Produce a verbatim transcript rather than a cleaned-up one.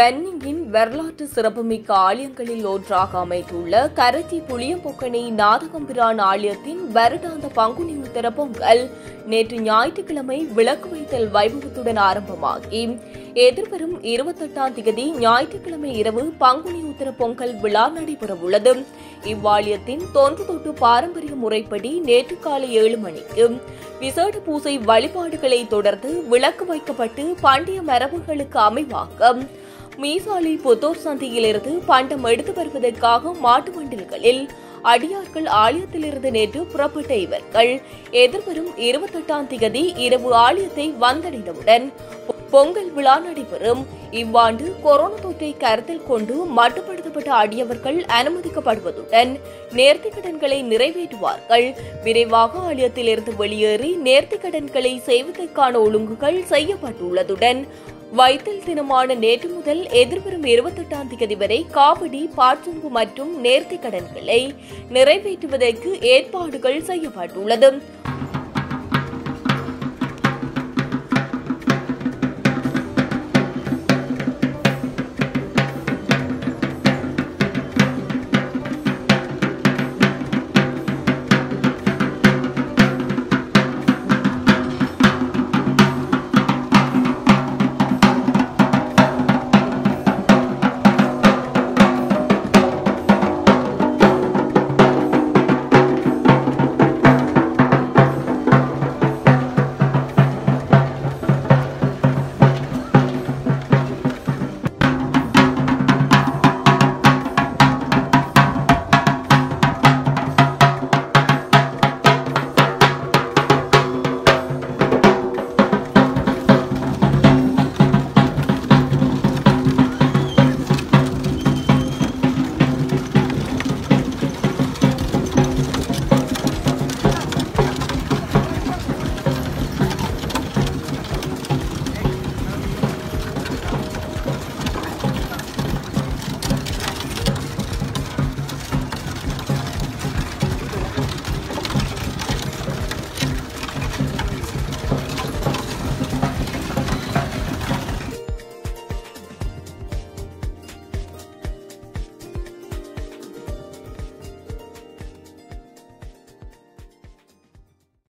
வன்னியின் வரலாற்று சிறப்புமிக்க ஆலயங்களில் ஒன்றாக அமைந்துள்ள கரச்சி புளியம்பொக்கனை நாதகம்பிரான் ஆலயத்தின் வருடாந்த பங்குனி உத்தர பொங்கல் நேற்று ஞாயிற்றுக்கிழமை விளக்கு வைத்தல் வைபவத்துடன் ஆரம்பமாகி எதிர்வரும் இருபத்தெட்டாம் தேதி ஞாயிற்றுக்கிழமை இரவு பங்குனி உத்தர பொங்கல் விழா நடைபெறவுள்ளது. இவ்வாலயத்தின் தொன்று தொட்டு பாரம்பரிய முறைப்படி நேற்று காலை ஏழு மணிக்கு விசேட பூசை வழிபாடுகளை தொடர்ந்து விளக்கு வைக்கப்பட்டு பண்டைய மரபுகளுக்கு அமைவாக மீசாலை புத்தோர் சந்தையிலிருந்து பண்டம் எடுத்து வருவதற்காக மாட்டு வண்டில்களில் அடியார்கள் ஆலயத்திலிருந்து நேற்று புறப்பட்ட இவர்கள் எதிர்வரும் இருபத்தெட்டாம் தேதி இரவு ஆலயத்தை வந்தடைந்தவுடன் பொங்கல் விழா நடைபெறும். இவ்வாண்டு கொரோனா தொற்றை கருத்தில் கொண்டு மட்டுப்படுத்தப்பட்ட அடியவர்கள் அனுமதிக்கப்படுவதுடன் நேர்த்திக் கடன்களை நிறைவேற்றுவார்கள். விரைவாக ஆலயத்திலிருந்து வெளியேறி நேர்த்திக் கடன்களை செய்வதற்கான ஒழுங்குகள் செய்யப்பட்டுள்ளதுடன் வைத்தல் தினமான நேற்று முதல் எதிர்வரும் இருபத்தெட்டாம் தேதி வரை காவடி, பாட்சொம்பு மற்றும் நேர்த்திக் கடன்களை நிறைவேற்றுவதற்கு ஏற்பாடுகள் செய்யப்பட்டுள்ளது.